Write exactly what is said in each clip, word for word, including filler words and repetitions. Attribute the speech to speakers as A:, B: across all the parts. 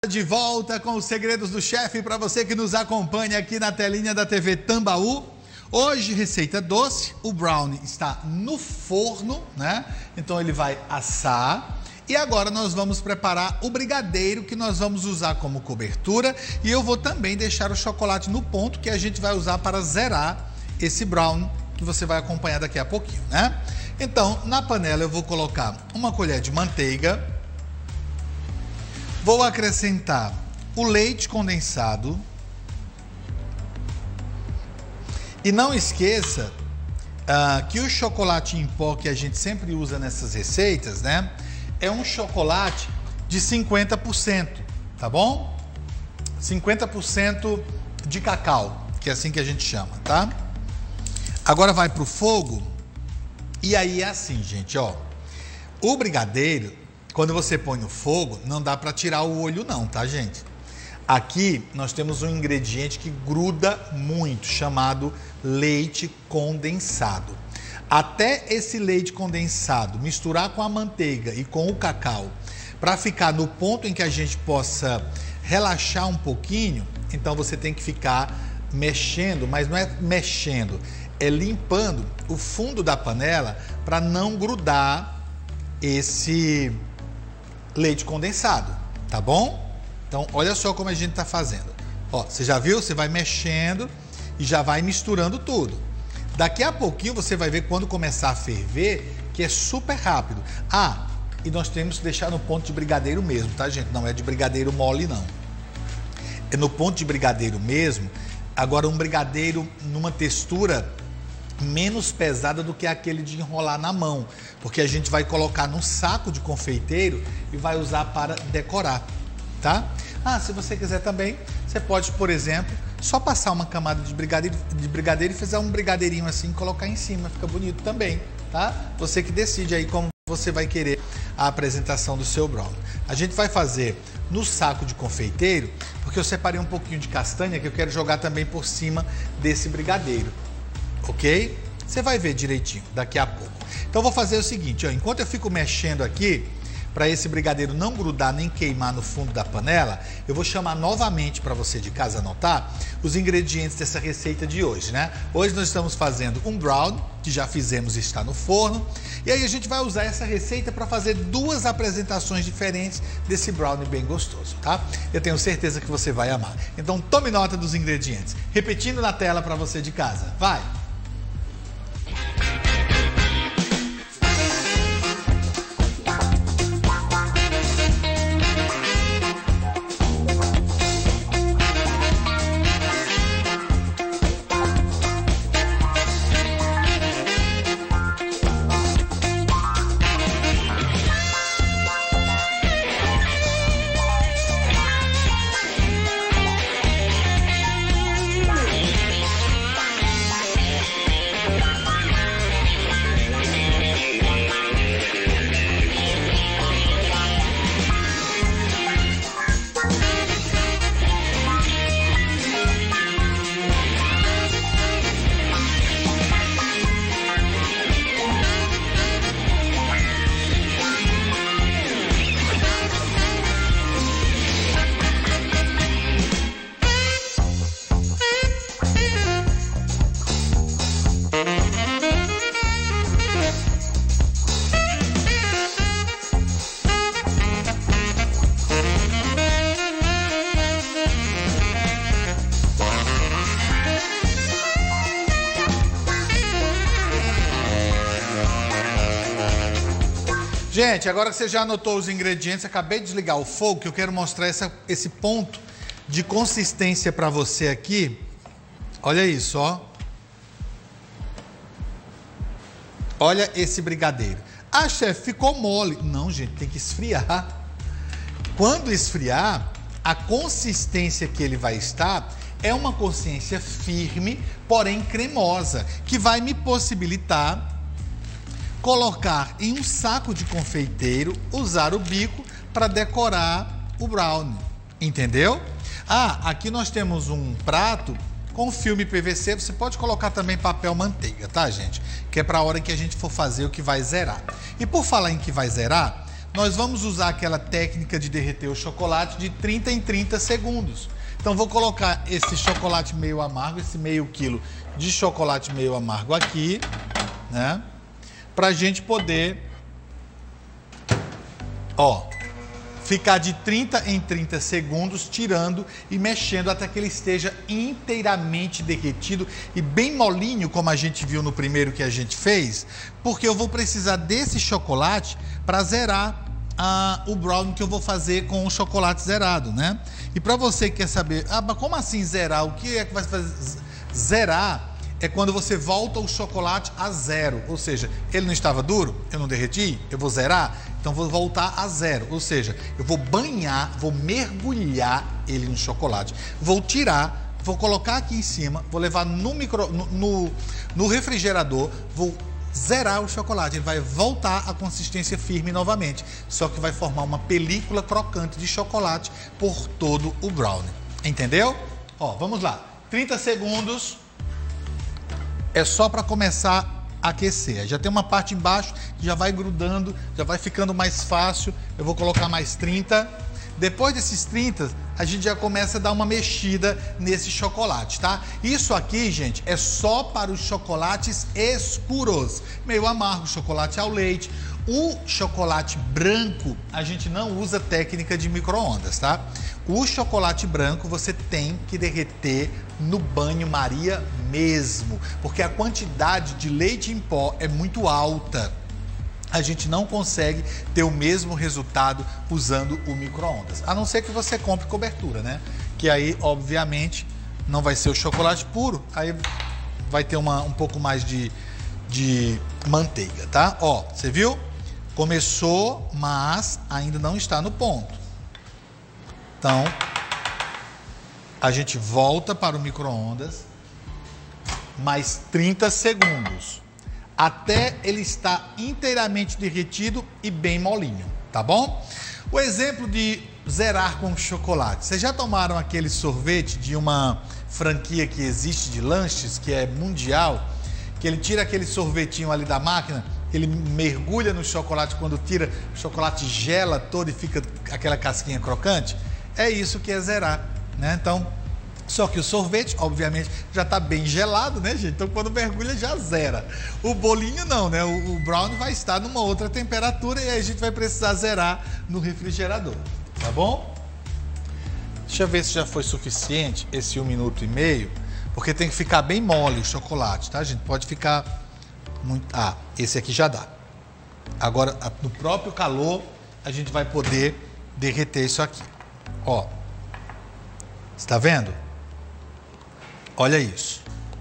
A: De volta com os segredos do chefe para você que nos acompanha aqui na telinha da T V Tambaú. Hoje, receita doce, o brownie está no forno, né? Então ele vai assar. E agora nós vamos preparar o brigadeiro que nós vamos usar como cobertura. E eu vou também deixar o chocolate no ponto que a gente vai usar para zerar esse brownie que você vai acompanhar daqui a pouquinho, né? Então, na panela eu vou colocar uma colher de manteiga. Vou acrescentar o leite condensado. E não esqueça uh, que o chocolate em pó que a gente sempre usa nessas receitas, né? É um chocolate de cinquenta por cento, tá bom? cinquenta por cento de cacau, que é assim que a gente chama, tá? Agora vai pro fogo. E aí é assim, gente, ó. O brigadeiro, quando você põe no fogo, não dá para tirar o olho não, tá, gente? Aqui nós temos um ingrediente que gruda muito, chamado leite condensado. Até esse leite condensado misturar com a manteiga e com o cacau, para ficar no ponto em que a gente possa relaxar um pouquinho, então você tem que ficar mexendo, mas não é mexendo, é limpando o fundo da panela para não grudar esse leite condensado, tá bom? Então, olha só como a gente tá fazendo. Ó, você já viu? Você vai mexendo e já vai misturando tudo. Daqui a pouquinho você vai ver quando começar a ferver, que é super rápido. Ah, e nós temos que deixar no ponto de brigadeiro mesmo, tá, gente? Não é de brigadeiro mole, não. É no ponto de brigadeiro mesmo. Agora, um brigadeiro numa textura menos pesada do que aquele de enrolar na mão, porque a gente vai colocar num saco de confeiteiro e vai usar para decorar, tá? Ah, se você quiser também, você pode, por exemplo, só passar uma camada de brigadeiro, de brigadeiro e fazer um brigadeirinho assim e colocar em cima, fica bonito também, tá? Você que decide aí como você vai querer a apresentação do seu brownie. A gente vai fazer no saco de confeiteiro, porque eu separei um pouquinho de castanha que eu quero jogar também por cima desse brigadeiro. Ok? Você vai ver direitinho daqui a pouco. Então eu vou fazer o seguinte, ó, enquanto eu fico mexendo aqui, para esse brigadeiro não grudar nem queimar no fundo da panela, eu vou chamar novamente para você de casa anotar os ingredientes dessa receita de hoje, né? Hoje nós estamos fazendo um brownie, que já fizemos e está no forno, e aí a gente vai usar essa receita para fazer duas apresentações diferentes desse brownie bem gostoso, tá? Eu tenho certeza que você vai amar. Então tome nota dos ingredientes. Repetindo na tela para você de casa. Vai! Gente, agora que você já anotou os ingredientes, acabei de desligar o fogo, que eu quero mostrar essa, esse ponto de consistência para você aqui. Olha isso, ó. Olha esse brigadeiro. Ah, chefe, ficou mole. Não, gente, tem que esfriar. Quando esfriar, a consistência que ele vai estar é uma consistência firme, porém cremosa, que vai me possibilitar colocar em um saco de confeiteiro, usar o bico para decorar o brownie, entendeu? Ah, aqui nós temos um prato com filme P V C, você pode colocar também papel manteiga, tá, gente? Que é para a hora que a gente for fazer o que vai zerar. E por falar em que vai zerar, nós vamos usar aquela técnica de derreter o chocolate de trinta em trinta segundos. Então vou colocar esse chocolate meio amargo, esse meio quilo de chocolate meio amargo aqui, né? Pra gente poder, ó, ficar de trinta em trinta segundos, tirando e mexendo até que ele esteja inteiramente derretido e bem molinho, como a gente viu no primeiro que a gente fez, porque eu vou precisar desse chocolate para zerar ah, o brownie que eu vou fazer com o chocolate zerado, né? E para você que quer saber, ah, mas como assim zerar? O que é que vai fazer? Zerar é quando você volta o chocolate a zero, ou seja, ele não estava duro, eu não derreti, eu vou zerar, então vou voltar a zero, ou seja, eu vou banhar, vou mergulhar ele no chocolate, vou tirar, vou colocar aqui em cima, vou levar no, micro, no, no, no refrigerador, vou zerar o chocolate, ele vai voltar à consistência firme novamente, só que vai formar uma película crocante de chocolate por todo o brownie, entendeu? Ó, vamos lá, trinta segundos. É só para começar a aquecer. Já tem uma parte embaixo que já vai grudando, já vai ficando mais fácil. Eu vou colocar mais trinta. Depois desses trinta, a gente já começa a dar uma mexida nesse chocolate, tá? Isso aqui, gente, é só para os chocolates escuros, meio amargo, chocolate ao leite. O chocolate branco, a gente não usa técnica de micro-ondas, tá? O chocolate branco você tem que derreter no banho-maria mesmo, porque a quantidade de leite em pó é muito alta. A gente não consegue ter o mesmo resultado usando o micro-ondas, a não ser que você compre cobertura, né? Que aí, obviamente, não vai ser o chocolate puro, aí vai ter uma, um pouco mais de, de manteiga, tá? Ó, você viu? Começou, mas ainda não está no ponto. Então, a gente volta para o micro-ondas, mais trinta segundos, até ele estar inteiramente derretido e bem molinho, tá bom? O exemplo de zerar com chocolate. Vocês já tomaram aquele sorvete de uma franquia que existe de lanches, que é mundial, que ele tira aquele sorvetinho ali da máquina, ele mergulha no chocolate, quando tira, o chocolate gela todo e fica aquela casquinha crocante? É isso que é zerar, né? Então, só que o sorvete, obviamente, já está bem gelado, né, gente? Então, quando mergulha, já zera. O bolinho não, né? O, o brownie vai estar numa outra temperatura e aí a gente vai precisar zerar no refrigerador, tá bom? Deixa eu ver se já foi suficiente esse um minuto e meio, porque tem que ficar bem mole o chocolate, tá, gente? Pode ficar muito... Ah, esse aqui já dá. Agora, no próprio calor, a gente vai poder derreter isso aqui. Ó, está vendo? Olha isso.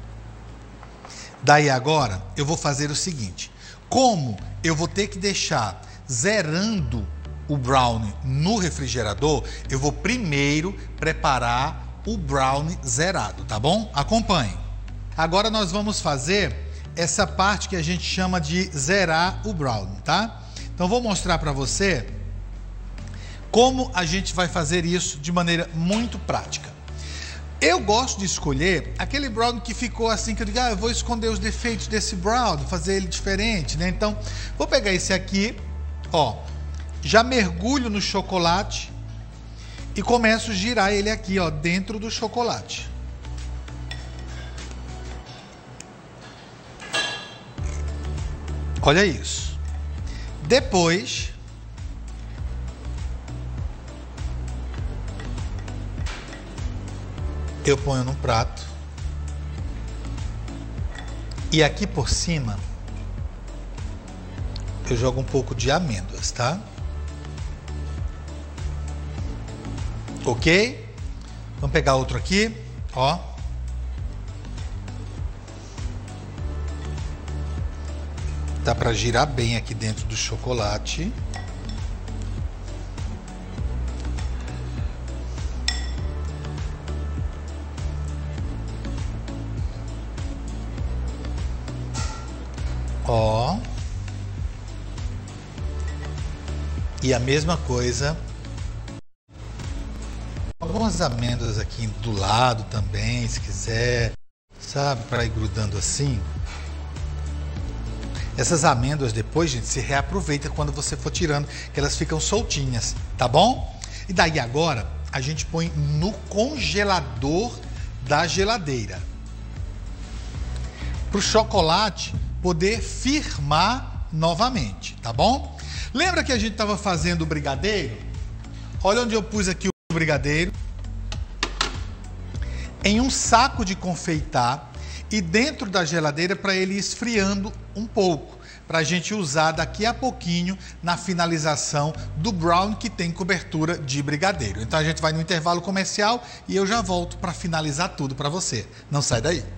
A: Daí agora eu vou fazer o seguinte: como eu vou ter que deixar zerando o brownie no refrigerador, eu vou primeiro preparar o brownie zerado, tá bom? Acompanhe. Agora nós vamos fazer essa parte que a gente chama de zerar o brownie, tá? Então vou mostrar para você como a gente vai fazer isso de maneira muito prática. Eu gosto de escolher aquele brownie que ficou assim, que eu digo, ah, eu vou esconder os defeitos desse brownie, fazer ele diferente, né? Então, vou pegar esse aqui, ó, já mergulho no chocolate e começo a girar ele aqui, ó, dentro do chocolate. Olha isso. Depois, eu ponho num prato e aqui por cima eu jogo um pouco de amêndoas, tá? Ok? Vamos pegar outro aqui, ó. Dá para girar bem aqui dentro do chocolate. Ó. E a mesma coisa. Algumas amêndoas aqui do lado também, se quiser, sabe, para ir grudando assim. Essas amêndoas depois, gente, se reaproveita quando você for tirando, que elas ficam soltinhas, tá bom? E daí agora, a gente põe no congelador da geladeira. Para o chocolate poder firmar novamente, tá bom? Lembra que a gente estava fazendo o brigadeiro? Olha onde eu pus aqui o brigadeiro. Em um saco de confeitar e dentro da geladeira para ele ir esfriando um pouco, para a gente usar daqui a pouquinho na finalização do brownie que tem cobertura de brigadeiro. Então a gente vai no intervalo comercial e eu já volto para finalizar tudo para você. Não sai daí.